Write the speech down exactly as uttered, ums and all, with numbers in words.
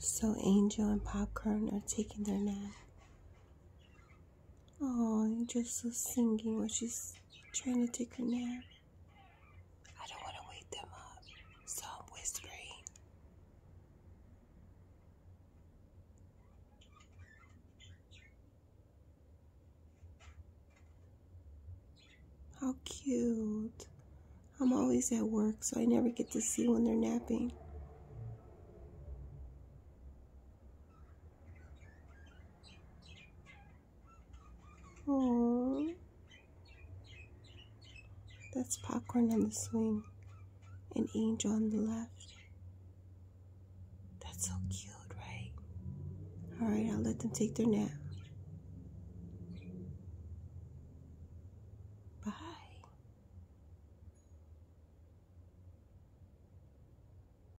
So Angel and Popcorn are taking their nap. Oh, Angel's so singing while she's trying to take her nap. I don't want to wake them up, so I'm whispering. How cute. I'm always at work, so I never get to see when they're napping. Aww. That's Popcorn on the swing and Angel on the left. That's so cute, right? Alright, I'll let them take their nap.